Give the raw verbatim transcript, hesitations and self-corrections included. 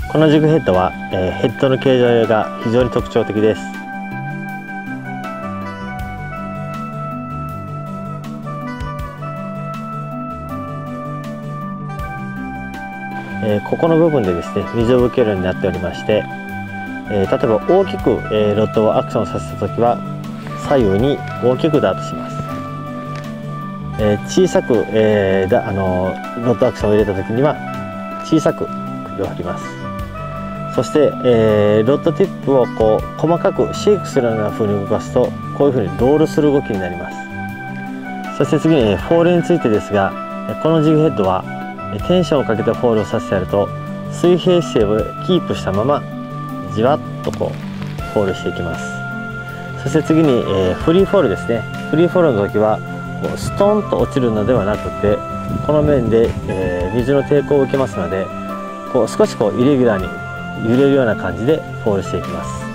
このジグヘッドは、えー、ヘッドの形状が非常に特徴的です。えー、ここの部分でですね水を受けるようになっておりまして、えー、例えば大きく、えー、ロッドをアクションさせた時は左右に大きくダートします。えー、小さく、えー、だあのロッドアクションを入れた時には小さく首を振ります。そして、えー、ロッドティップをこう細かくシェイクするような風に動かすとこういう風にロールする動きになります。そして次にフォールについてですが、このジグヘッドはテンションをかけたフォールをさせてやると水平姿勢をキープしたままじわっとこうフォールしていきます。そして次に、えー、フリーフォールですね。フリーフォールの時はこうストンと落ちるのではなくてこの面で、えー、水の抵抗を受けますのでこう少しこうイレギュラーに揺れるような感じでフォールしていきます。